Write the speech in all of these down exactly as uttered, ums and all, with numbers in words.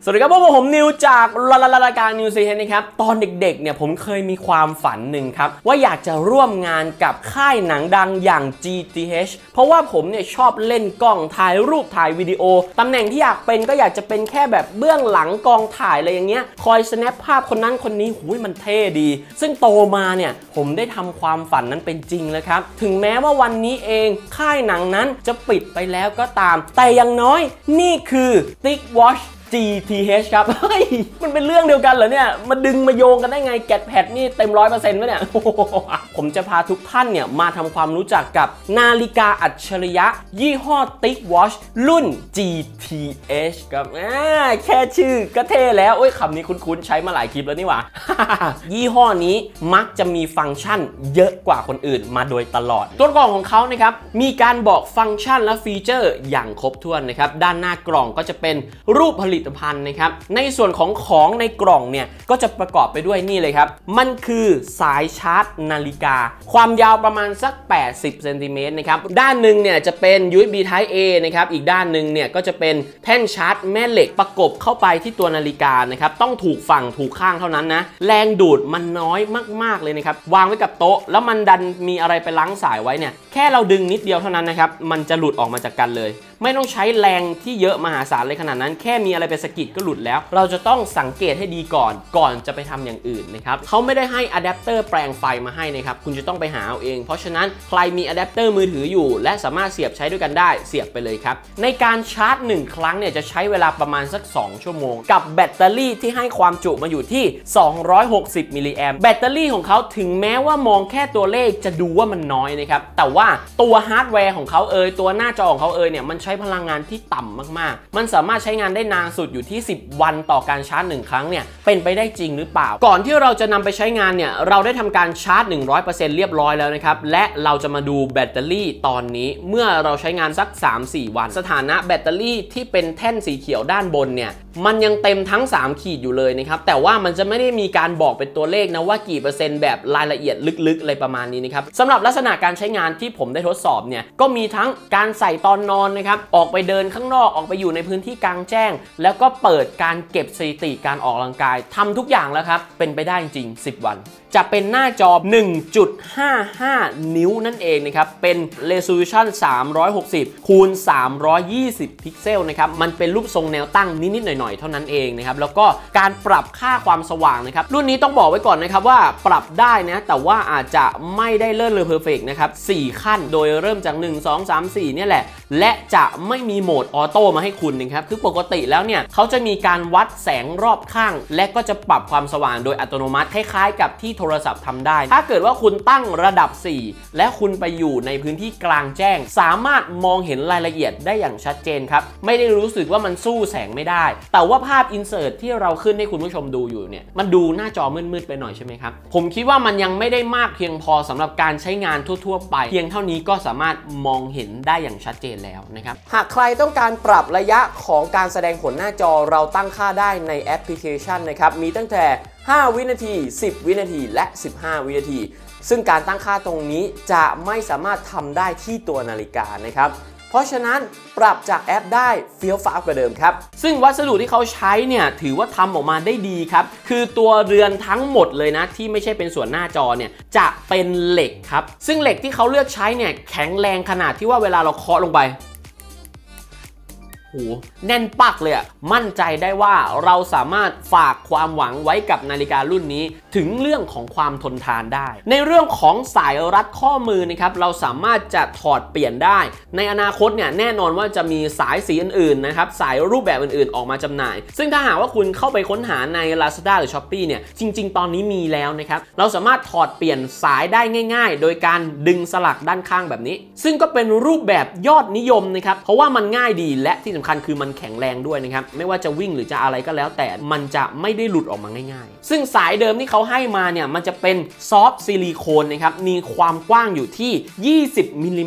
สวัสดีครับพวกผมนิวจากรายการนิวซีเฮดนะครับตอนเด็กๆเนี่ยผมเคยมีความฝันหนึ่งครับว่าอยากจะร่วมงานกับค่ายหนังดังอย่าง จี ที เอช เพราะว่าผมเนี่ยชอบเล่นกล้องถ่ายรูปถ่ายวิดีโอตำแหน่งที่อยากเป็นก็อยากจะเป็นแค่แบบเบื้องหลังกองถ่ายอะไรอย่างเงี้ยคอย snap ภาพคนนั้นคนนี้หูยมันเท่ดีซึ่งโตมาเนี่ยผมได้ทำความฝันนั้นเป็นจริงแล้วครับถึงแม้ว่าวันนี้เองค่ายหนังนั้นจะปิดไปแล้วก็ตามแต่อย่างน้อยนี่คือ Stick Watch จี ที เอช ครับเฮ้ยมันเป็นเรื่องเดียวกันเหรอเนี่ยมาดึงมาโยงกันได้ไงแกดแพดนี่เต็มร้อยเปอร์เซ็นต์ไหมเนี่ย ผมจะพาทุกท่านเนี่ยมาทำความรู้จักกับนาฬิกาอัจฉริยะยี่ห้อ Stick Watch รุ่น จี ที เอช ครับแค่ชื่อก็เท่แล้วโอ้ยคำนี้คุ้นๆใช้มาหลายคลิปแล้วนี่หว่า ยี่ห้อนี้มักจะมีฟังก์ชันเยอะกว่าคนอื่นมาโดยตลอดตัวกล่องของเขานะครับมีการบอกฟังก์ชันและฟีเจอร์อย่างครบถ้วนนะครับด้านหน้ากล่องก็จะเป็นรูปผลิตภัณฑ์นะครับในส่วนของของในกล่องเนี่ยก็จะประกอบไปด้วยนี่เลยครับมันคือสายชาร์จนาฬิกาความยาวประมาณสักแปดสิบเซนติเมตรนะครับด้านหนึ่งเนี่ยจะเป็น ยู เอส บี Type A นะครับอีกด้านหนึ่งเนี่ยก็จะเป็นแท่นชาร์จแม่เหล็กประกบเข้าไปที่ตัวนาฬิกานะครับต้องถูกฝั่งถูกข้างเท่านั้นนะแรงดูดมันน้อยมากๆเลยนะครับวางไว้กับโต๊ะแล้วมันดันมีอะไรไปล้างสายไว้เนี่ยแค่เราดึงนิดเดียวเท่านั้นนะครับมันจะหลุดออกมาจากกันเลยไม่ต้องใช้แรงที่เยอะมหาศาลเลยขนาดนั้นแค่มีอะไรไปสะกิดก็หลุดแล้วเราจะต้องสังเกตให้ดีก่อนก่อนจะไปทำอย่างอื่นนะครับเขาไม่ได้ให้อะแดปเตอร์แปลงไฟมาให้นะครับคุณจะต้องไปหาเอาเองเพราะฉะนั้นใครมีอะแดปเตอร์มือถืออยู่และสามารถเสียบใช้ด้วยกันได้เสียบไปเลยครับในการชาร์จหนึ่งครั้งเนี่ยจะใช้เวลาประมาณสักสองชั่วโมงกับแบตเตอรี่ที่ให้ความจุมาอยู่ที่สองร้อยหกสิบมิลลิแอมป์แบตเตอรี่ของเขาถึงแม้ว่ามองแค่ตัวเลขจะดูว่ามันน้อยนะครับแต่ว่าตัวฮาร์ดแวร์ของเขาเอยตัวหน้าจอของเขาเอยเนี่ยมันใช้พลังงานที่ต่ำมากๆมันสามารถใช้งานได้นานสุดอยู่ที่สิบวันต่อการชาร์จหนึ่งครั้งเนี่ยเป็นไปได้จริงหรือเปล่าก่อนที่เราจะนำไปใช้งานเนี่ยเราได้ทำการชาร์จ หนึ่งร้อยเปอร์เซ็นต์ เรียบร้อยแล้วนะครับและเราจะมาดูแบตเตอรี่ตอนนี้เมื่อเราใช้งานสัก สามถึงสี่ วันสถานะแบตเตอรี่ที่เป็นแท่นสีเขียวด้านบนเนี่ยมันยังเต็มทั้งสามขีดอยู่เลยนะครับแต่ว่ามันจะไม่ได้มีการบอกเป็นตัวเลขนะว่ากี่เปอร์เซ็นต์แบบรายละเอียดลึกๆอะไรประมาณนี้นะครับสำหรับลักษณะการใช้งานที่ผมได้ทดสอบเนี่ยก็มีทั้งการใส่ตอนนอนนะครับออกไปเดินข้างนอกออกไปอยู่ในพื้นที่กลางแจ้งแล้วก็เปิดการเก็บสถิติการออกกำลังกายทำทุกอย่างแล้วครับเป็นไปได้จริงสิบวันจะเป็นหน้าจอ หนึ่งจุดห้าห้า นิ้วนั่นเองนะครับเป็น Resolution สามร้อยหกสิบคูณสามร้อยยี่สิบพิกเซลนะครับมันเป็นรูปทรงแนวตั้งนิดๆหน่อยๆเท่านั้นเองนะครับแล้วก็การปรับค่าความสว่างนะครับรุ่นนี้ต้องบอกไว้ก่อนนะครับว่าปรับได้นะแต่ว่าอาจจะไม่ได้เลิศเลอเพอร์เฟกต์นะครับสี่ขั้นโดยเริ่มจากหนึ่ง สอง สาม สี่เนี่ยแหละและจะไม่มีโหมดออโต้มาให้คุณนะครับคือปกติแล้วเนี่ยเขาจะมีการวัดแสงรอบข้างและก็จะปรับความสว่างโดยอัตโนมัติคล้ายๆกับที่โทรศัพท์ทำได้ถ้าเกิดว่าคุณตั้งระดับสี่และคุณไปอยู่ในพื้นที่กลางแจ้งสามารถมองเห็นรายละเอียดได้อย่างชัดเจนครับไม่ได้รู้สึกว่ามันสู้แสงไม่ได้แต่ว่าภาพอินเสิร์ตที่เราขึ้นให้คุณผู้ชมดูอยู่เนี่ยมันดูหน้าจอมืดๆไปหน่อยใช่ไหมครับผมคิดว่ามันยังไม่ได้มากเพียงพอสำหรับการใช้งานทั่วๆไปเพียงเท่านี้ก็สามารถมองเห็นได้อย่างชัดเจนแล้วนะครับหากใครต้องการปรับระยะของการแสดงผลหน้าจอเราตั้งค่าได้ในแอปพลิเคชันนะครับมีตั้งแต่ห้าวินาทีสิบวินาทีและสิบห้าวินาทีซึ่งการตั้งค่าตรงนี้จะไม่สามารถทำได้ที่ตัวนาฬิกานะครับเพราะฉะนั้นปรับจากแอปได้เฟี้ยวฟ้าวกว่าเดิมครับซึ่งวัสดุที่เขาใช้เนี่ยถือว่าทำออกมาได้ดีครับคือตัวเรือนทั้งหมดเลยนะที่ไม่ใช่เป็นส่วนหน้าจอเนี่ยจะเป็นเหล็กครับซึ่งเหล็กที่เขาเลือกใช้เนี่ยแข็งแรงขนาดที่ว่าเวลาเราเคาะลงไปแน่นปักเลยอ่ะมั่นใจได้ว่าเราสามารถฝากความหวังไว้กับนาฬิการุ่นนี้ถึงเรื่องของความทนทานได้ในเรื่องของสายรัดข้อมือนะครับเราสามารถจะถอดเปลี่ยนได้ในอนาคตเนี่ยแน่นอนว่าจะมีสายสีอื่นๆนะครับสายรูปแบบอื่นๆออกมาจำหน่ายซึ่งถ้าหากว่าคุณเข้าไปค้นหาใน Lazada หรือ Shopee เนี่ยจริงๆตอนนี้มีแล้วนะครับเราสามารถถอดเปลี่ยนสายได้ง่ายๆโดยการดึงสลักด้านข้างแบบนี้ซึ่งก็เป็นรูปแบบยอดนิยมนะครับเพราะว่ามันง่ายดีและที่สำคัญคือมันแข็งแรงด้วยนะครับไม่ว่าจะวิ่งหรือจะอะไรก็แล้วแต่มันจะไม่ได้หลุดออกมาง่ายๆซึ่งสายเดิมที่เขาให้มาเนี่ยมันจะเป็นซอฟต์ซิลิโคนนะครับมีความกว้างอยู่ที่ยี่สิบมิลลิเมตร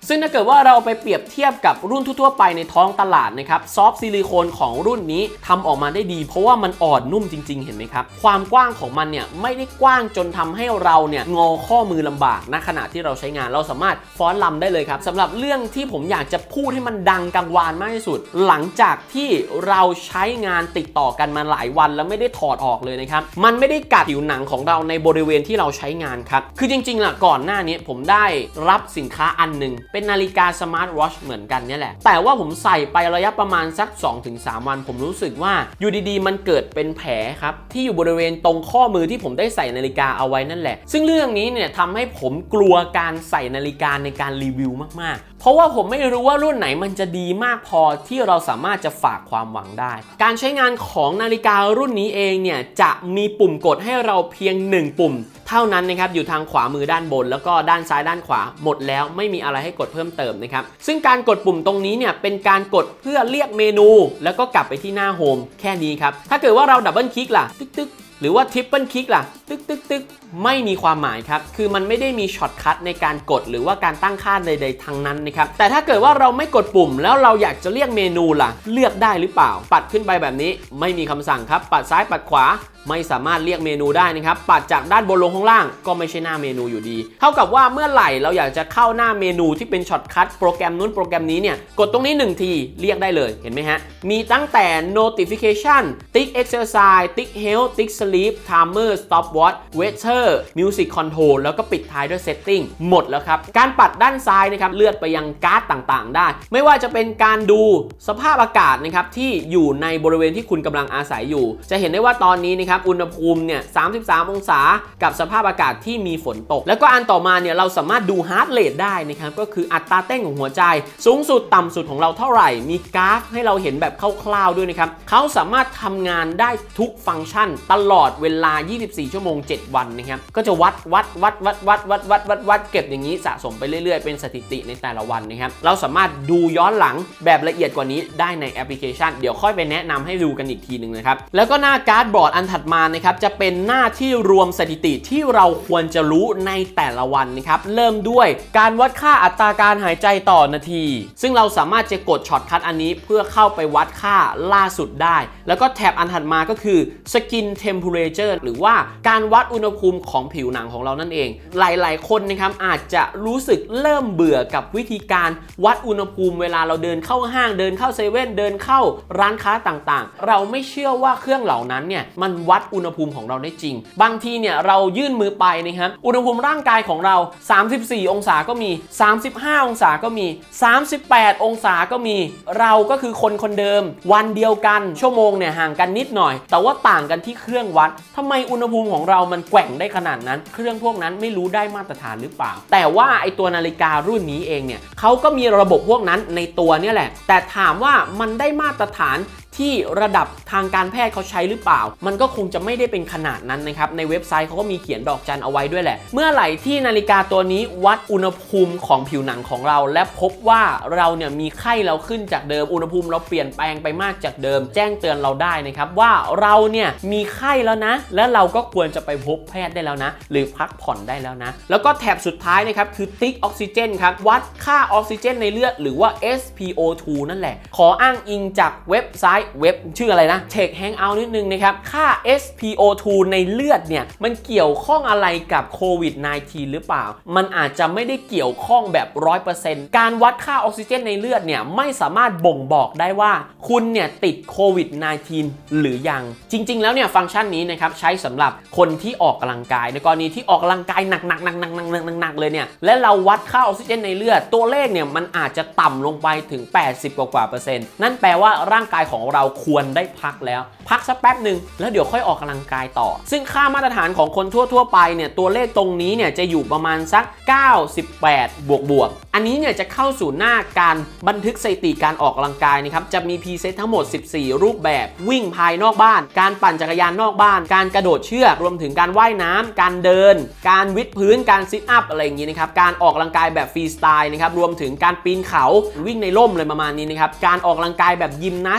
ซึ่งถ้าเกิดว่าเราไปเปรียบเทียบกับรุ่นทั่วๆไปในท้องตลาดนะครับซอฟต์ซิลิโคนของรุ่นนี้ทำออกมาได้ดีเพราะว่ามันอ่อนนุ่มจริงๆเห็นไหมครับความกว้างของมันเนี่ยไม่ได้กว้างจนทำให้เราเนี่ยงอข้อมือลำบากณขณะที่เราใช้งานเราสามารถฟ้อนรำได้เลยครับสำหรับเรื่องที่ผมอยากจะพูดให้มันดังกังวานมากที่สุดหลังจากที่เราใช้งานติดต่อกันมาหลายวันแล้วไม่ได้ถอดออกเลยนะครับมันไม่ได้กัดผิวหนังของเราในบริเวณที่เราใช้งานครับคือจริงๆล่ะก่อนหน้านี้ผมได้รับสินค้าอันหนึ่งเป็นนาฬิกาสมาร์ทวอชเหมือนกันนี่แหละแต่ว่าผมใส่ไประยะประมาณสัก สองถึงสาม วันผมรู้สึกว่าอยู่ดีๆมันเกิดเป็นแผลครับที่อยู่บริเวณตรงข้อมือที่ผมได้ใส่นาฬิกาเอาไว้นั่นแหละซึ่งเรื่องนี้เนี่ยทำให้ผมกลัวการใส่นาฬิกาในการรีวิวมากๆเพราะว่าผมไม่รู้ว่ารุ่นไหนมันจะดีมากพอที่เราสามารถจะฝากความหวังได้การใช้งานของนาฬิการุ่นนี้เองเนี่ยจะมีปุ่มกดให้เราเพียงหนึ่งปุ่มเท่านั้นนะครับอยู่ทางขวามือด้านบนแล้วก็ด้านซ้ายด้านขวาหมดแล้วไม่มีอะไรให้กดเพิ่มเติมนะครับซึ่งการกดปุ่มตรงนี้เนี่ยเป็นการกดเพื่อเรียกเมนูแล้วก็กลับไปที่หน้าโฮมแค่นี้ครับถ้าเกิดว่าเราดับเบิลคลิกล่ะตึ๊กตึ๊กหรือว่าทริปเปิลคลิกล่ะตึ๊กตึ๊กตึ๊กไม่มีความหมายครับคือมันไม่ได้มีช็อตคัทในการกดหรือว่าการตั้งค่าใดๆทั้งนั้นนะครับแต่ถ้าเกิดว่าเราไม่กดปุ่มแล้วเราอยากจะเรียกเมนูล่ะเลือกได้หรือเปล่าปัดขึ้นไปแบบนี้ไม่มีคำสั่งครับปัดซ้ายปัดขวาไม่สามารถเรียกเมนูได้นะครับปัดจากด้านบนลงข้างล่างก็ไม่ใช่หน้าเมนูอยู่ดีเท่ากับว่าเมื่อไหร่เราอยากจะเข้าหน้าเมนูที่เป็นช็อตคัทโปรแกรมนู้นโปรแกรมนี้เนี่ยกดตรงนี้หนึ่งทีเรียกได้เลยเห็นไหมฮะมีตั้งแต่ notification ติ๊ก exercise ติ๊ก health ติ๊ก sleep timer stopwatch weather music control แล้วก็ปิดท้ายด้วย setting หมดแล้วครับการปัดด้านซ้ายนะครับเลื่อนไปยังการ์ดต่างๆได้ไม่ว่าจะเป็นการดูสภาพอากาศนะครับที่อยู่ในบริเวณที่คุณกำลังอาศัยอยู่จะเห็นได้ว่าตอนนี้นะครับอุณหภูมิเนี่ยสามสิบสามองศากับสภาพอากาศที่มีฝนตกแล้วก็อันต่อมาเนี่ยเราสามารถดู heart rate ได้นะครับก็คืออัตราเต้นของหัวใจสูงสุดต่ำสุดของเราเท่าไหร่มีกราฟให้เราเห็นแบบคร่าวๆด้วยนะครับเขาสามารถทำงานได้ทุกฟังก์ชันตลอดเวลายี่สิบสี่ชั่วโมงเจ็ดวันนะครับก็จะวัดวัดวัดวัดวัดวัดวัดวัดวัดเก็บอย่างนี้สะสมไปเรื่อยๆเป็นสถิติในแต่ละวันนะครับเราสามารถดูย้อนหลังแบบละเอียดกว่านี้ได้ในแอปพลิเคชันเดี๋ยวค่อยไปแนะนำให้ดูกันอีกทีหนึ่งนะครับแล้วก็หน้าการ์ดบอร์ดอันถัดมานะครับจะเป็นหน้าที่รวมสถิติที่เราควรจะรู้ในแต่ละวันนะครับเริ่มด้วยการวัดค่าอัตราการหายใจต่อนาทีซึ่งเราสามารถจะกดช็อตคัทอันนี้เพื่อเข้าไปวัดค่าล่าสุดได้แล้วก็แท็บอันถัดมาก็คือ Skin Temperature หรือว่าการวัดอุณหภูมิของผิวหนังของเรานั่นเองหลายๆคนนะครับอาจจะรู้สึกเริ่มเบื่อกับวิธีการวัดอุณหภูมิเวลาเราเดินเข้าห้างเดินเข้าเซเว่นเดินเข้าร้านค้าต่างๆเราไม่เชื่อว่าเครื่องเหล่านั้นเนี่ยมันวัดอุณหภูมิของเราได้จริงบางทีเนี่ยเรายื่นมือไปนะครับอุณหภูมิร่างกายของเราสามสิบสี่องศาก็มีสามสิบห้าองศาก็มีสามสิบแปดองศาก็มีเราก็คือคนคนเดิมวันเดียวกันชั่วโมงเนี่ยห่างกันนิดหน่อยแต่ว่าต่างกันที่เครื่องวัดทำไมอุณหภูมิของเรามันแกว่งได้ขนาดนั้นเครื่องพวกนั้นไม่รู้ได้มาตรฐานหรือเปล่าแต่ว่าไอตัวนาฬิการุ่นนี้เองเนี่ยเขาก็มีระบบพวกนั้นในตัวเนี่ยแหละแต่ถามว่ามันได้มาตรฐานที่ระดับทางการแพทย์เขาใช้หรือเปล่ามันก็คงจะไม่ได้เป็นขนาดนั้นนะครับในเว็บไซต์เขาก็มีเขียนดอกจันเอาไว้ด้วยแหละเมื่อไหร่ที่นาฬิกาตัวนี้วัดอุณหภูมิของผิวหนังของเราและพบว่าเราเนี่ยมีไข้เราขึ้นจากเดิมอุณหภูมิเราเปลี่ยนแปลงไปมากจากเดิมแจ้งเตือนเราได้นะครับว่าเราเนี่ยมีไข้แล้วนะและเราก็ควรจะไปพบแพทย์ได้แล้วนะหรือพักผ่อนได้แล้วนะแล้วก็แถบสุดท้ายนะครับคือติ๊กออกซิเจนครับวัดค่าออกซิเจนในเลือดหรือว่า เอส พี โอ ทู นั่นแหละขออ้างอิงจากเว็บไซต์เว็บชื่ออะไรนะ Tech Hangout นิดนึงนะครับค่า เอส พี โอ ทู ในเลือดเนี่ยมันเกี่ยวข้องอะไรกับโควิด สิบเก้า หรือเปล่ามันอาจจะไม่ได้เกี่ยวข้องแบบ ร้อยเปอร์เซ็นต์ การวัดค่าออกซิเจนในเลือดเนี่ยไม่สามารถบ่งบอกได้ว่าคุณเนี่ยติดโควิด สิบเก้า หรือยังจริงๆแล้วเนี่ยฟังก์ชันนี้นะครับใช้สำหรับคนที่ออกกำลังกายในกรณีที่ออกกำลังกายหนักๆๆๆๆๆเลยเนี่ยและเราวัดค่าออกซิเจนในเลือดตัวเลขเนี่ยมันอาจจะต่ำลงไปถึงแปดสิบกว่าเปอร์เซ็นต์นั่นแปลว่าร่างกายของเราควรได้พักแล้วพักสักแป๊บหนึ่งแล้วเดี๋ยวค่อยออกกำลังกายต่อซึ่งค่ามาตรฐานของคนทั่วๆไปเนี่ยตัวเลขตรงนี้เนี่ยจะอยู่ประมาณสักเก้าสิบแปดบวกบวกอันนี้เนี่ยจะเข้าสู่หน้าการบันทึกสถิติการออกกำลังกายนะครับจะมีพรีเซตทั้งหมดสิบสี่รูปแบบวิ่งภายนอกบ้านการปั่นจักรยานนอกบ้านการกระโดดเชือกรวมถึงการว่ายน้ำการเดินการวิดพื้นการซิทอัพอะไรอย่างนี้นะครับการออกกำลังกายแบบฟรีสไตล์นะครับรวมถึงการปีนเขาวิ่งในร่มเลยประมาณนี้นะครับการออกกำลังกายแบบยิมนาสติก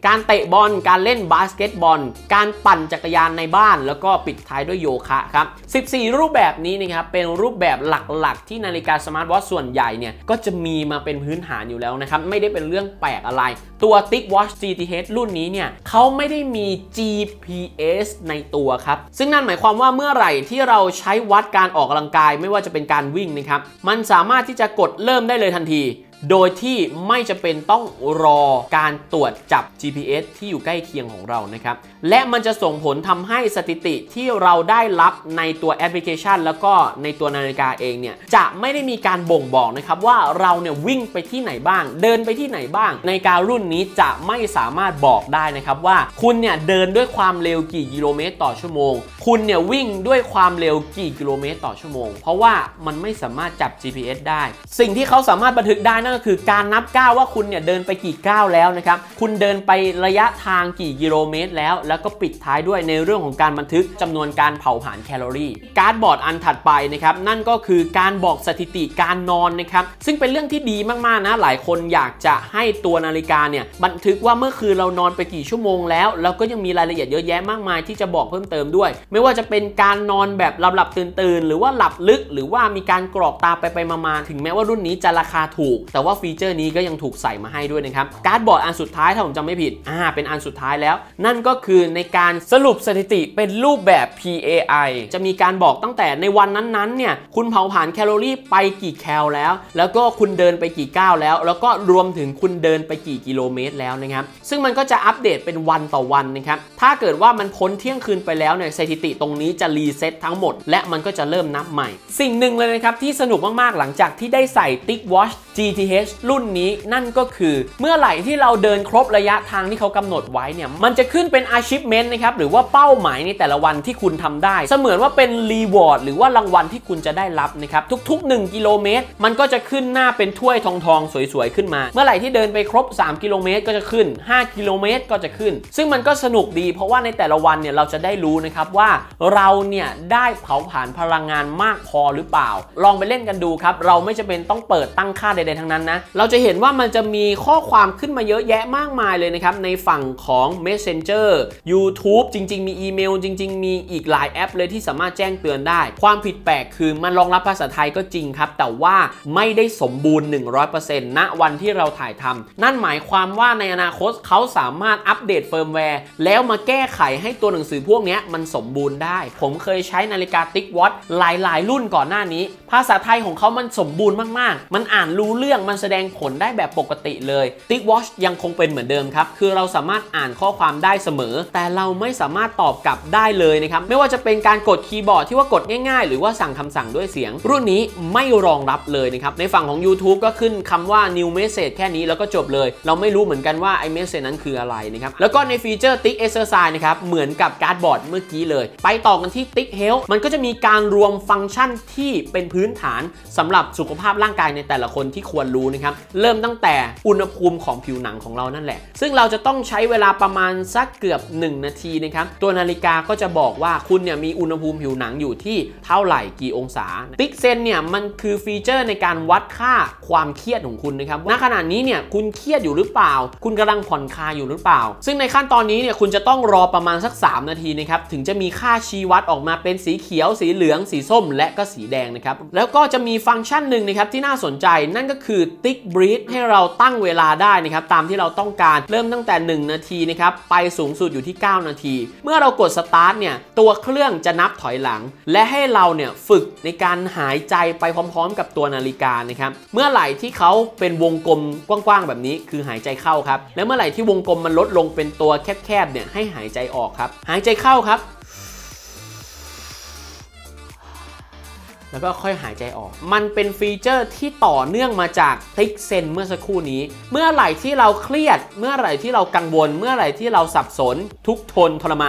การเตะบอลการเล่นบาสเกตบอลการปั่นจักรยานในบ้านแล้วก็ปิดท้ายด้วยโยคะครับสิบสี่รูปแบบนี้นะครับเป็นรูปแบบหลักๆที่นาฬิกาสมาร์ทวอทช์ส่วนใหญ่เนี่ยก็จะมีมาเป็นพื้นฐานอยู่แล้วนะครับไม่ได้เป็นเรื่องแปลกอะไรตัว TicWatch จี ที เอช รุ่นนี้เนี่ยเขาไม่ได้มี จี พี เอส ในตัวครับซึ่งนั่นหมายความว่าเมื่อไหร่ที่เราใช้วัดการออกกำลังกายไม่ว่าจะเป็นการวิ่งนะครับมันสามารถที่จะกดเริ่มได้เลยทันทีโดยที่ไม่จำเป็นต้องรอการตรวจจับ จี พี เอส ที่อยู่ใกล้เคียงของเรานะครับและมันจะส่งผลทำให้สถิติที่เราได้รับในตัวแอปพลิเคชันแล้วก็ในตัวนาฬิกาเองเนี่ยจะไม่ได้มีการบ่งบอกนะครับว่าเราเนี่ยวิ่งไปที่ไหนบ้างเดินไปที่ไหนบ้างนาฬิการุ่นนี้จะไม่สามารถบอกได้นะครับว่าคุณเนี่ยเดินด้วยความเร็วกี่กิโลเมตรต่อชั่วโมงคุณเนี่ยวิ่งด้วยความเร็วกี่กิโลเมตรต่อชั่วโมงเพราะว่ามันไม่สามารถจับ จี พี เอส ได้สิ่งที่เขาสามารถบันทึกได้นั่นก็คือการนับก้าวว่าคุณเนี่ยเดินไปกี่ก้าวแล้วนะครับคุณเดินไประยะทางกี่กิโลเมตรแล้วแล้วก็ปิดท้ายด้วยในเรื่องของการบันทึกจำนวนการเผาผลาญแคลอรี่การ์ดบอร์ดอันถัดไปนะครับนั่นก็คือการบอกสถิติการนอนนะครับซึ่งเป็นเรื่องที่ดีมากๆนะหลายคนอยากจะให้ตัวนาฬิกาเนี่ยบันทึกว่าเมื่อคืนเรานอนไปกี่ชั่วโมงแล้วแล้วก็ยังมีรายละเอียดเยอะแยะมากมายที่จะบอกเพิ่มเติมด้วยไม่ว่าจะเป็นการนอนแบบหลับๆตื่นๆหรือว่าหลับลึกหรือว่ามีการกรอกตาไปไปมาๆถึงแม้ว่ารุ่นนี้จะราคาถูกแต่ว่าฟีเจอร์นี้ก็ยังถูกใส่มาให้ด้วยนะครับการ์ดบอร์ดอันสุดท้ายถ้าผมจำไม่ผิดอ่าเป็นอันสุดท้ายแล้วนั่นก็คือในการสรุปสถิติเป็นรูปแบบ พี เอ ไอ จะมีการบอกตั้งแต่ในวันนั้นๆเนี่ยคุณเผาผลาญแคลอรี่ไปกี่แคลแล้วแล้วก็คุณเดินไปกี่ก้าวแล้วแล้วก็รวมถึงคุณเดินไปกี่กิโลเมตรแล้วนะครับซึ่งมันก็จะอัปเดตเป็นวันต่อวันนะครับถ้าเกิดว่ามันพ้นเที่ยงคืนไปแล้วเนี่ยสถิติตรงนี้จะรีเซ็ตทั้งหมดและมันก็จะเริ่มนับใหม่สิ่งหนึ่งเลยนะครับที่สนุกมากๆหลังจากที่ได้ใส่ TicWatch จี ที เอช รุ่นนี้นั่นก็คือเมื่อไหร่ที่เราเดินครบระยะทางที่เขากำหนดไว้เนี่ยมันจะขึ้นเป็น achievement นะครับหรือว่าเป้าหมายในแต่ละวันที่คุณทำได้เสมือนว่าเป็น reward หรือว่ารางวัลที่คุณจะได้รับนะครับทุกๆหนึ่งกิโลเมตรมันก็จะขึ้นหน้าเป็นถ้วยทองๆสวยๆขึ้นมาเมื่อไหร่ที่เดินไปครบสามกิโลเมตรก็จะขึ้นห้ากิโลเมตรก็จะขึ้นซึ่งมันก็สนุกดีเพราะว่าในแต่ละวันเนี่ยเราจะได้รู้นะครับว่าเราเนี่ยได้เผาผลาญพลังงานมากพอหรือเปล่าลองไปเล่นกันดูครับเราไม่จำเป็นต้องเปิดตั้งค่าใดๆทั้งนั้นนะเราจะเห็นว่ามันจะมีข้อความขึ้นมาเยอะแยะมากมายเลยนะครับในฝั่งของ Messenger YouTube จริงๆมีอีเมลจริงๆมีอีกหลายแอปเลยที่สามารถแจ้งเตือนได้ความผิดแปลกคือมันรองรับภาษาไทยก็จริงครับแต่ว่าไม่ได้สมบูรณ์ หนึ่งร้อยเปอร์เซ็นต์ ณวันที่เราถ่ายทำนั่นหมายความว่าในอนาคตเขาสามารถอัปเดตเฟิร์มแวร์แล้วมาแก้ไขให้ตัวหนังสือพวกนี้มันสมบูรณ์ได้ผมเคยใช้นาฬิกา TicWatch หลายๆรุ่นก่อนหน้านี้ภาษาไทยของเขามันสมบูรณ์มากๆมันอ่านรู้เรื่องมันแสดงผลได้แบบปกติเลย TicWatch ยังคงเป็นเหมือนเดิมครับคือเราสามารถอ่านข้อความได้เสมอแต่เราไม่สามารถตอบกลับได้เลยนะครับไม่ว่าจะเป็นการกดคีย์บอร์ดที่ว่ากดง่ายๆหรือว่าสั่งคำสั่งด้วยเสียงรุ่นนี้ไม่รองรับเลยนะครับในฝั่งของ YouTube ก็ขึ้นคำว่า New Message แค่นี้แล้วก็จบเลยเราไม่รู้เหมือนกันว่าไอ้ Message นั้นคืออะไรนะครับแล้วก็ในฟีเจอร์ Tic Exercise นะครับเหมือนกับการ์ดบอร์ดเมื่อกี้เลยไปต่อกันที่ Tic Health มันก็จะมีการรวมฟังก์ชันที่เป็นพื้นฐานสำหรับสุขภาพร่างกายในแต่ละคนที่ควรรู้นะครับเริ่มตั้งแต่อุณหภูมิของผิวหนังของเรานั่นแหละซึ่งเราจะต้องใช้เวลาประมาณสักเกือบหนึ่งนาทีนะครับตัวนาฬิกาก็จะบอกว่าคุณเนี่ยมีอุณหภูมิผิวหนังอยู่ที่เท่าไหร่กี่องศา Tic Sense เนี่ยมันคือฟีเจอร์ในการวัดค่าความเครียดของคุณนะครับณขณะนี้เนี่ยคุณเครียดอยู่หรือเปล่าคุณกำลังผ่อนคลายอยู่หรือเปล่าซึ่งในขั้นตอนนี้เนี่ยคุณจะต้องรอประมาณสักสามนาทีนะครับถึงจะมีค่าชี้วัดออกมาเป็นสีเขียวสีเหลืองสีส้มและก็สีแดงนะครับแล้วก็จะมีฟังก์ชันหนึ่งนะครับที่น่าสนใจนั่นก็คือ Tic Breathe ให้เราตั้งเวลาได้นะครับตามที่เราต้องการเริ่มตั้งแต่หนึ่งนาทีนะครับไปสูงสุดอยู่ที่เก้านาทีเมื่อเรากด Start เนี่ยตัวเครื่องจะนับถอยหลังและให้เราเนี่ยฝึกในการหายใจไปพร้อมๆกับตัวนาฬิกานะครับเมื่อไหร่ที่เขาเป็นวงกลมกว้างๆแบบนี้คือหายใจเข้าครับและเมื่อไหร่ที่วงกลมมันลดลงเป็นตัวแคบๆเนี่ยให้หายใจออกครับหายใจเข้าครับแล้วก็ค่อยหายใจออกมันเป็นฟีเจอร์ที่ต่อเนื่องมาจาก Tic Sense เมื่อสักครู่นี้เมื่อไหร่ที่เราเครียดเมื่อไหร่ที่เรากังวลเมื่อไหร่ที่เราสับสนทุกข์ทนทรมาน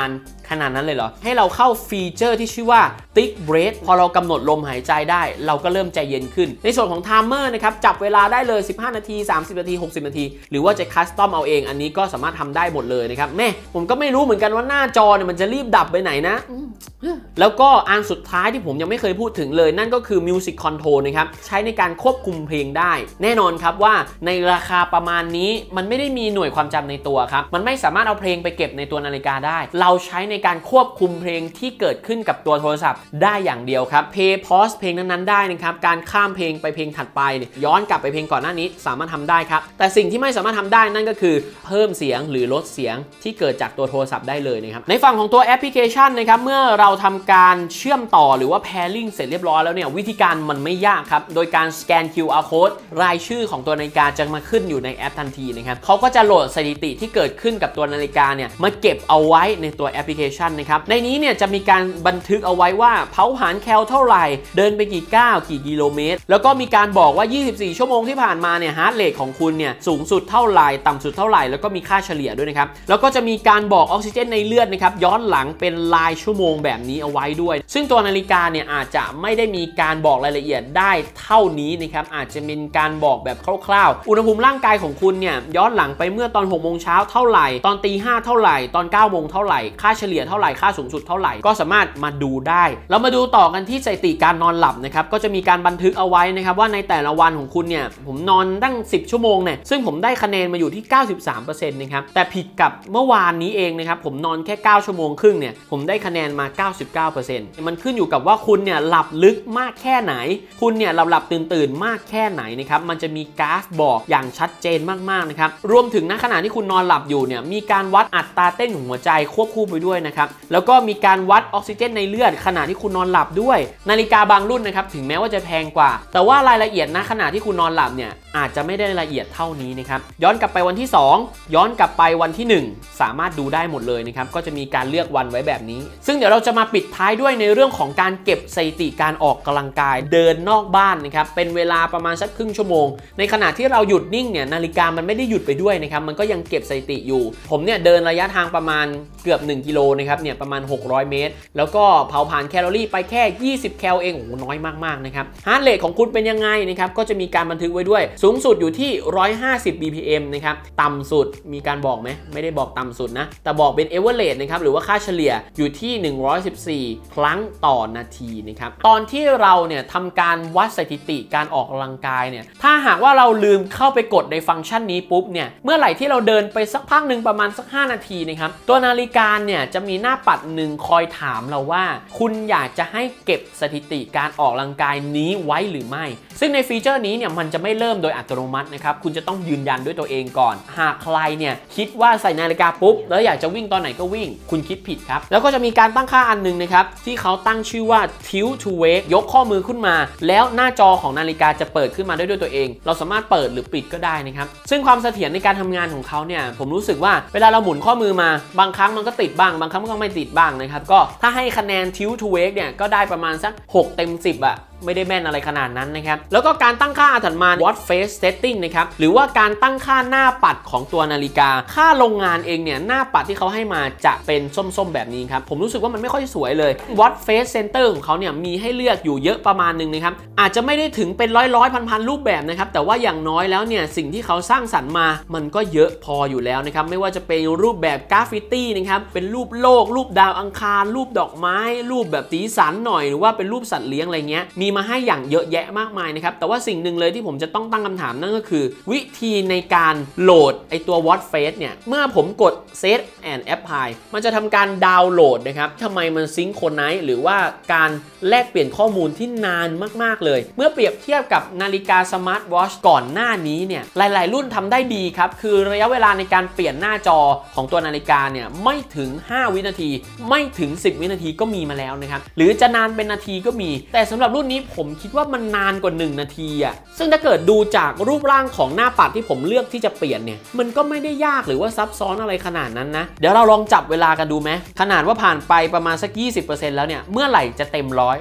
ขนาดนั้นเลยเหรอให้เราเข้าฟีเจอร์ที่ชื่อว่า Tick Breath พอเรากำหนดลมหายใจได้เราก็เริ่มใจเย็นขึ้นในส่วนของ Timer นะครับจับเวลาได้เลยสิบห้านาทีสามสิบนาทีหกสิบนาทีหรือว่าจะคัสตอมเอาเองอันนี้ก็สามารถทำได้หมดเลยนะครับแม่ผมก็ไม่รู้เหมือนกันว่าหน้าจอเนี่ยมันจะรีบดับไปไหนนะแล้วก็อันสุดท้ายที่ผมยังไม่เคยพูดถึงเลยนั่นก็คือ Music Control นะครับใช้ในการควบคุมเพลงได้แน่นอนครับว่าในราคาประมาณนี้มันไม่ได้มีหน่วยความจำในตัวครับมันไม่สามารถเอาเพลงไปเก็บในตัวนาฬิกาได้เราใช้ในการควบคุมเพลงที่เกิดขึ้นกับตัวโทรศัพท์ได้อย่างเดียวครับ Play Pause เพลงนั้นๆได้นะครับการข้ามเพลงไปเพลงถัดไปย้อนกลับไปเพลงก่อนหน้านี้สามารถทำได้ครับแต่สิ่งที่ไม่สามารถทำได้นั่นก็คือเพิ่มเสียงหรือลดเสียงที่เกิดจากตัวโทรศัพท์ได้เลยนะครับในฝั่งของตัวแอปพลิเคชันนะครับเมื่อเราทำการเชื่อมต่อหรือว่า pairing เสร็จเรียบร้อยแล้วเนี่ยวิธีการมันไม่ยากครับโดยการสแกน คิว อาร์ Code รายชื่อของตัวนาฬิกาจะมาขึ้นอยู่ในแอปทันทีนะครับเขาก็จะโหลดสถิติที่เกิดขึ้นกับตัวนาฬิกาเนี่ยมาเก็บเอาไว้ในตัวแอปพลิเคชันนะครับในนี้เนี่ยจะมีการบันทึกเอาไว้ว่าเผาผลาญแคลเท่าไหร่เดินไปกี่ก้าวกี่กิโลเมตรแล้วก็มีการบอกว่ายี่สิบสี่ชั่วโมงที่ผ่านมาเนี่ยฮาร์ทเรทของคุณเนี่ยสูงสุดเท่าไหร่ต่ำสุดเท่าไหร่แล้วก็มีค่าเฉลี่ยด้วยนะครับแล้วก็จะมีการบอกออกซิเจนในเลือดนะครับย้อนหลังเป็นรายชั่วโมงแบบนี้เอาไว้ด้วยซึ่งตัวนาฬิกาเนี่ยอาจจะไม่ได้มีการบอกรายละเอียดได้เท่านี้นะครับอาจจะมีการบอกแบบคร่าวๆอุณหภูมิร่างกายของคุณเนี่ยย้อนหลังไปเมื่อตอนหกโมงเช้าเท่าไหร่ตอนตีห้าเท่าไหร่ตอนเก้าโมงเท่าไหร่ค่าเฉลี่ยเท่าไหร่ค่าสูงสุดเท่าไหร่ก็สามารถมาดูได้เรามาดูต่อกันที่สถิติการนอนหลับนะครับก็จะมีการบันทึกเอาไว้นะครับว่าในแต่ละวันของคุณเนี่ยผมนอนตั้งสิบชั่วโมงเนี่ยซึ่งผมได้คะแนนมาอยู่ที่ เก้าสิบสามเปอร์เซ็นต์ นะครับแต่ผิดกับเมื่อวานนี้เองนะครับผมนอนแค่เก้าชั่วโมงครึ่งเนี่ยผมได้คะแนนมา เก้าสิบเก้าเปอร์เซ็นต์ มันขึ้นอยู่กับว่าคุณเนี่ยหลับลึกมากแค่ไหนคุณเนี่ยหลับหลับตื่นตื่นมากแค่ไหนนะครับมันจะมีกราฟบอกอย่างชัดเจนมากๆนะครับรวมถึงณขณะที่คุณนอนหลับอยู่เนี่ยมีการวัดอัตราเต้นของหัวใจควบคู่ไปด้วยนะครับแล้วก็มีการวัดออกซิเจนในเลือดขณะที่คุณนอนหลับด้วยนาฬิกาบางรุ่นนะครับถึงแม้ว่าจะแพงกว่าแต่ว่ารายละเอียดณขณะที่คุณนอนหลับเนี่ยอาจจะไม่ได้ละเอียดเท่านี้นะครับย้อนกลับไปวันที่สองย้อนกลับไปวันที่หนึ่งสามารถดูได้หมดเลยนะครับก็จะมีการเลือกวันไว้แบบนี้ซึ่งเดี๋ยวเราจะมาปิดท้ายด้วยในเรื่องของการเก็บสถิติการออกกำลังกายเดินนอกบ้านนะครับเป็นเวลาประมาณสักครึ่งชั่วโมงในขณะที่เราหยุดนิ่งเนี่ยนาฬิกามันไม่ได้หยุดไปด้วยนะครับมันก็ยังเก็บสถิติอยู่ผมเนี่ยเดินระยะทางประมาณเกือบหนึ่งกิโลนะครับเนี่ยประมาณหกร้อยเมตรแล้วก็เผาผลาญแคลอรี่ไปแค่ยี่สิบแคลเองโอ้โหน้อยมากๆนะครับฮาร์ทเรทของคุณเป็นยังไงนะครับก็จะมีการบันทึกไว้ด้วยสูงสุดอยู่ที่หนึ่งร้อยห้าสิบ บี พี เอ็ม นะครับต่ำสุดมีการบอกไหมไม่ได้บอกต่ำสุดนะแต่บอกเป็น average นะครับหรือว่าค่าเฉลี่ยอยู่ที่หนึ่งร้อยสิบสี่ครั้งต่อนาทีนะครับตอนที่เราเนี่ยทำการวัดสถิติการออกกำลังกายเนี่ยถ้าหากว่าเราลืมเข้าไปกดในฟังก์ชันนี้ปุ๊บเนี่ยเมื่อไหร่ที่เราเดินไปสักพักหนึ่งประมาณสักห้านาทีนะครับตัวนาฬิกาเนี่ยจะมีหน้าปัดหนึ่งคอยถามเราว่าคุณอยากจะให้เก็บสถิติการออกกำลังกายนี้ไว้หรือไม่ซึ่งในฟีเจอร์นี้เนี่ยมันจะไม่เริ่มโดยอัตโนมัตินะครับคุณจะต้องยืนยันด้วยตัวเองก่อนหากใครเนี่ยคิดว่าใส่นาฬิกาปุ๊บแล้วอยากจะวิ่งตอนไหนก็วิ่งคุณคิดผิดครับแล้วก็จะมีการตั้งค่าอันนึงนะครับที่เขาตั้งชื่อว่า tilt to wake ยกข้อมือขึ้นมาแล้วหน้าจอของนาฬิกาจะเปิดขึ้นมาได้ด้วยตัวเองเราสามารถเปิดหรือปิดก็ได้นะครับซึ่งความเสถียรในการทำงานของเขาเนี่ยผมรู้สึกว่าเวลาเราหมุนข้อมือมาบางครั้งมันก็ติดบ้างบางครั้งมันก็ไม่ติดบ้างนะครับก็ถ้าให้คะแนน tilt to wake เนี่ยก็ได้ประมาณสักหกเต็มสิบอะไม่ได้แม่นอะไรขนาดนั้นนะครับแล้วก็การตั้งค่าถัดมา watch face setting นะครับหรือว่าการตั้งค่าหน้าปัดของตัวนาฬิกาค่าโรงงานเองเนี่ยหน้าปัดที่เขาให้มาจะเป็นส้มๆแบบนี้ครับผมรู้สึกว่ามันไม่ค่อยสวยเลย watch face center ของเขาเนี่ยมีให้เลือกอยู่เยอะประมาณนึงนะครับอาจจะไม่ได้ถึงเป็นร้อยร้อยพันพันรูปแบบนะครับแต่ว่าอย่างน้อยแล้วเนี่ยสิ่งที่เขาสร้างสรรค์มามันก็เยอะพออยู่แล้วนะครับไม่ว่าจะเป็นรูปแบบกราฟฟิตี้นะครับเป็นรูปโลกรูปดาวอังคารรูปดอกไม้รูปแบบสีสันหน่อยหรือว่าเป็นรูปสัตว์เลี้ยงอะไรเงี้ยมีมาให้อย่างเยอะแยะมากมายนะครับแต่ว่าสิ่งหนึ่งเลยที่ผมจะต้องตั้งคำถามนั่นก็คือวิธีในการโหลดไอตัว Watch Face เนี่ยเมื่อผมกด Set and Apply มันจะทำการดาวน์โหลดนะครับทำไมมันซิงโครไนซ์หรือว่าการแลกเปลี่ยนข้อมูลที่นานมากๆเลยเมื่อเปรียบเทียบกับนาฬิกาสมาร์ทวอชก่อนหน้านี้เนี่ยหลายๆรุ่นทำได้ดีครับคือระยะเวลาในการเปลี่ยนหน้าจอของตัวนาฬิกาเนี่ยไม่ถึงห้าวินาทีไม่ถึงสิบวินาทีก็มีมาแล้วนะครับหรือจะนานเป็นนาทีก็มีแต่สำหรับรุ่นนี้ผมคิดว่ามันนานกว่าหนึ่งนาทีอ่ะซึ่งถ้าเกิดดูจากรูปร่างของหน้าปัดที่ผมเลือกที่จะเปลี่ยนเนี่ยมันก็ไม่ได้ยากหรือว่าซับซ้อนอะไรขนาดนั้นนะเดี๋ยวเราลองจับเวลากันดูไหมขนาดว่าผ่านไปประมาณสัก ยี่สิบเปอร์เซ็นต์ แล้วเนี่ยเมื่อไหร่จะเต็มร้อย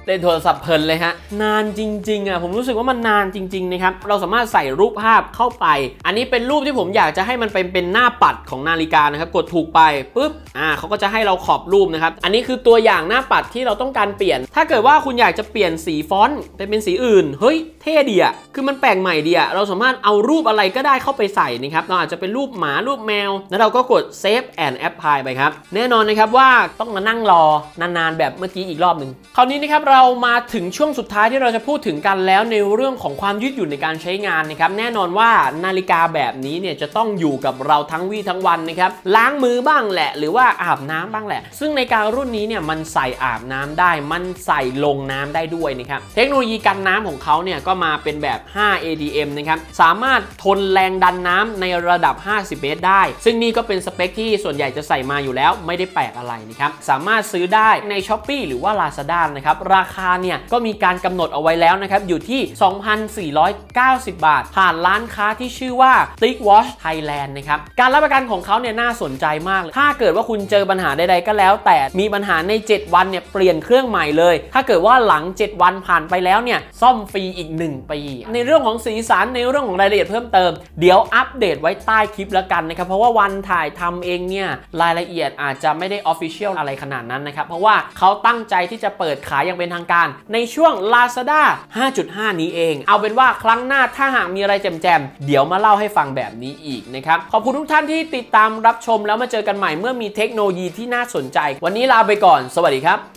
เล่นโทรศัพท์เพลินเลยฮะนานจริงๆอ่ะผมรู้สึกว่ามันนานจริงๆนะครับเราสามารถใส่รูปภาพเข้าไปอันนี้เป็นรูปที่ผมอยากจะให้มันเป็นเป็นหน้าปัดของนาฬิกานะครับกดถูกไปปุ๊บอ่าเขาก็จะให้เราขอบรูปนะครับอันนี้คือตัวอย่างหน้าปัดที่เราต้องการเปลี่ยนถ้าเกิดว่าคุณอยากจะเปลี่ยนสีฟอนต์ไปเป็นสีอื่นเฮ้ยเท่ดีอ่ะคือมันแปลกใหม่ดีอ่ะเราสามารถเอารูปอะไรก็ได้เข้าไปใส่นะครับเราอาจจะเป็นรูปหมารูปแมวแล้วเราก็กด Save and Apply ไปครับแน่นอนนะครับว่าต้องมานั่งรอนานๆแบบเมื่อกี้อีกรอบหนึ่งคราวนี้นะครับเรามาถึงช่วงสุดท้ายที่เราจะพูดถึงกันแล้วในเรื่องของความยืดหยุ่นในการใช้งานนะครับแน่นอนว่านาฬิกาแบบนี้เนี่ยจะต้องอยู่กับเราทั้งวี่ทั้งวันนะครับล้างมือบ้างแหละหรือว่าอาบน้ำบ้างแหละซึ่งในการรุ่นนี้เนี่ยมันใส่อาบน้ำได้มันใส่ลงน้ำได้ด้วยนะครับเทคโนโลยีกันน้ำของเขาเนี่ยก็มาเป็นแบบ ไฟว์ เอ ดี เอ็ม นะครับสามารถทนแรงดันน้ำในระดับห้าสิบเมตรได้ซึ่งนี่ก็เป็นสเปคที่ส่วนใหญ่จะใส่มาอยู่แล้วไม่ได้แปลกอะไรนะครับสามารถซื้อได้ใน Shopee หรือว่า Lazada นะครับราคาเนี่ยก็มีการกำหนดเอาไว้แล้วนะครับอยู่ที่ สองพันสี่ร้อยเก้าสิบ บาทผ่านร้านค้าที่ชื่อว่า TicWatch Thailand นะครับการรับประกันของเขาเนี่ยน่าสนใจมากเลยถ้าเกิดว่าคุณเจอปัญหาใดๆก็แล้วแต่มีปัญหาในเจ็ดวันเนี่ยเปลี่ยนเครื่องใหม่เลยถ้าเกิดว่าหลังเจ็ดวันผ่านไปแล้วเนี่ยซ่อมฟรีอีกหนึ่งปีในเรื่องของสีสันในเรื่องของรายละเอียดเพิ่มเติมเดี๋ยวอัปเดตไว้ใต้คลิปแล้วกันนะครับเพราะว่าวันถ่ายทำเองเนี่ยรายละเอียดอาจจะไม่ได้ Official อะไรขนาดนั้นนะครับเพราะว่าเขาตั้งใจที่จะเปิดขายอย่างเป็นทางการในช่วง Lazada ห้าจุดห้า นี้เองเอาเป็นว่าครั้งหน้าถ้าหากมีอะไรแจมๆเดี๋ยวมาเล่าให้ฟังแบบนี้อีกนะครับขอบคุณทุกท่านที่ติดตามรับชมแล้วมาเจอกันใหม่เมื่อมีเทคโนโลยีที่น่าสนใจวันนี้ลาไปก่อนสวัสดีครับ